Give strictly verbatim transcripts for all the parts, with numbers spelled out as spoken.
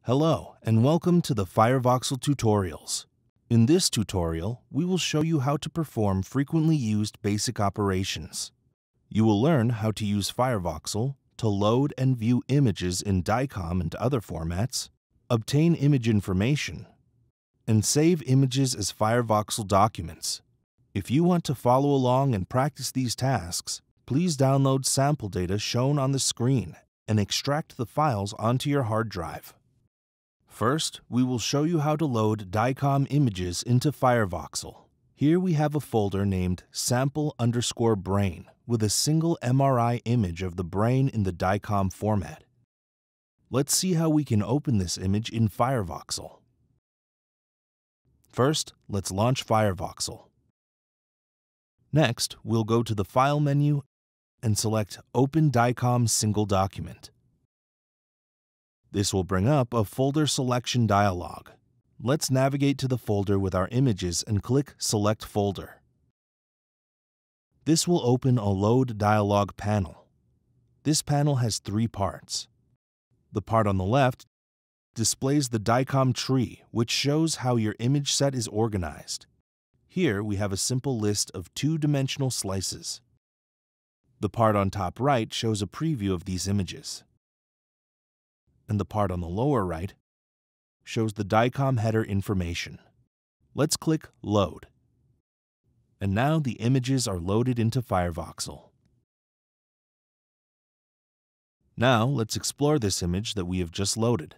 Hello, and welcome to the FireVoxel tutorials. In this tutorial, we will show you how to perform frequently used basic operations. You will learn how to use FireVoxel to load and view images in DICOM and other formats, obtain image information, and save images as FireVoxel documents. If you want to follow along and practice these tasks, please download sample data shown on the screen and extract the files onto your hard drive. First, we will show you how to load DICOM images into FireVoxel. Here we have a folder named sample underscore brain with a single M R I image of the brain in the DICOM format. Let's see how we can open this image in FireVoxel. First, let's launch FireVoxel. Next, we'll go to the File menu and select Open DICOM Single Document. This will bring up a folder selection dialog. Let's navigate to the folder with our images and click Select Folder. This will open a Load dialog panel. This panel has three parts. The part on the left displays the DICOM tree, which shows how your image set is organized. Here we have a simple list of two-dimensional slices. The part on top right shows a preview of these images. And the part on the lower right shows the DICOM header information. Let's click Load. And now the images are loaded into FireVoxel. Now let's explore this image that we have just loaded.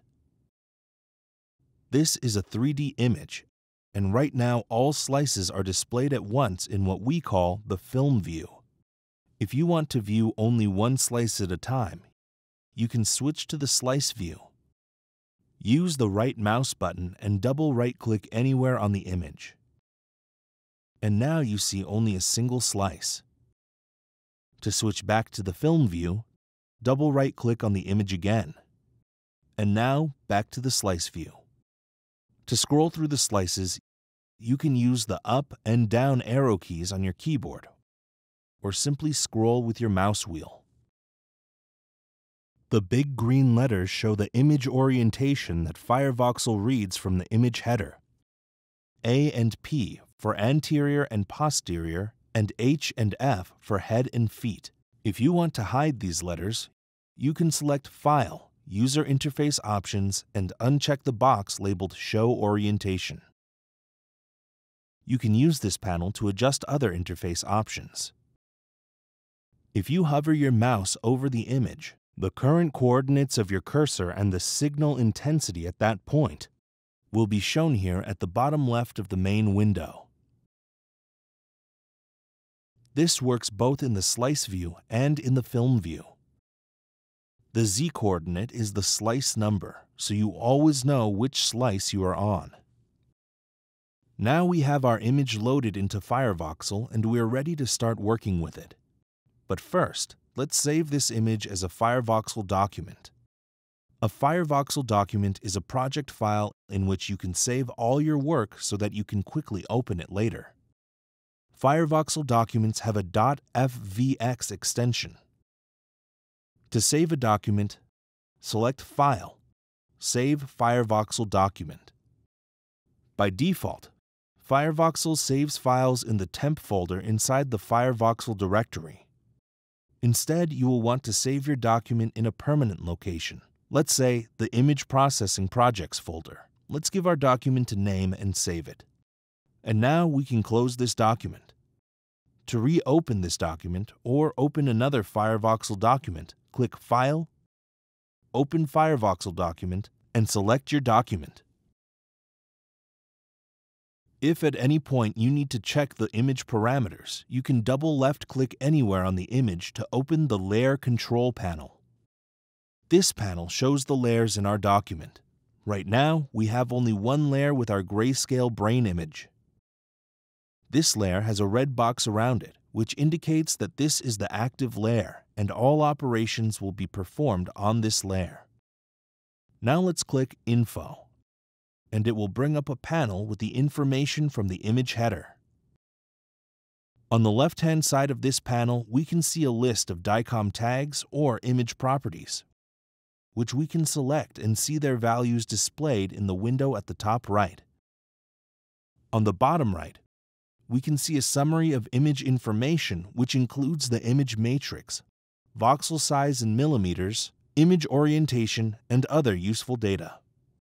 This is a three D image, and right now all slices are displayed at once in what we call the film view. If you want to view only one slice at a time, you can switch to the slice view. Use the right mouse button and double right-click anywhere on the image. And now you see only a single slice. To switch back to the film view, double right-click on the image again. And now back to the slice view. To scroll through the slices, you can use the up and down arrow keys on your keyboard, or simply scroll with your mouse wheel. The big green letters show the image orientation that FireVoxel reads from the image header. A and P for anterior and posterior, and H and F for head and feet. If you want to hide these letters, you can select File, User Interface Options, and uncheck the box labeled Show Orientation. You can use this panel to adjust other interface options. If you hover your mouse over the image, the current coordinates of your cursor and the signal intensity at that point will be shown here at the bottom left of the main window. This works both in the slice view and in the film view. The z-coordinate is the slice number, so you always know which slice you are on. Now we have our image loaded into FireVoxel and we are ready to start working with it. But first, let's save this image as a FireVoxel document. A FireVoxel document is a project file in which you can save all your work so that you can quickly open it later. FireVoxel documents have a .fvx extension. To save a document, select File, Save FireVoxel Document. By default, FireVoxel saves files in the temp folder inside the FireVoxel directory. Instead, you will want to save your document in a permanent location. Let's say the Image Processing Projects folder. Let's give our document a name and save it. And now we can close this document. To reopen this document or open another FireVoxel document, click File, Open FireVoxel Document, and select your document. If at any point you need to check the image parameters, you can double left-click anywhere on the image to open the Layer Control panel. This panel shows the layers in our document. Right now, we have only one layer with our grayscale brain image. This layer has a red box around it, which indicates that this is the active layer, and all operations will be performed on this layer. Now let's click Info, and it will bring up a panel with the information from the image header. On the left-hand side of this panel, we can see a list of DICOM tags or image properties. which we can select and see their values displayed in the window at the top right. On the bottom right, we can see a summary of image information, which includes the image matrix, voxel size in millimeters, image orientation, and other useful data.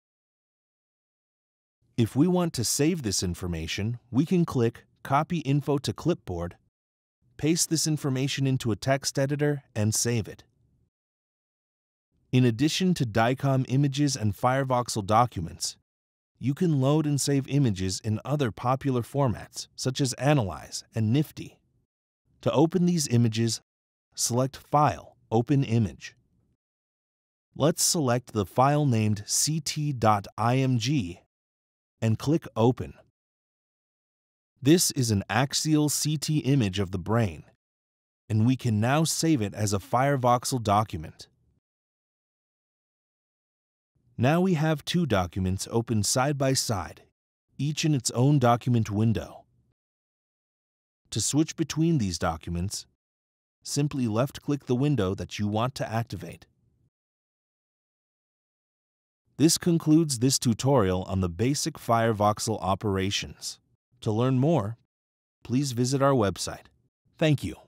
If we want to save this information, we can click Copy Info to Clipboard, paste this information into a text editor, and save it. In addition to DICOM images and FireVoxel documents, you can load and save images in other popular formats, such as Analyze and NIFTI. To open these images, select File, Open Image. Let's select the file named c t dot i m g and click Open. This is an axial C T image of the brain, and we can now save it as a FireVoxel document. Now we have two documents open side by side, each in its own document window. To switch between these documents, simply left-click the window that you want to activate. This concludes this tutorial on the basic FireVoxel operations. To learn more, please visit our website. Thank you.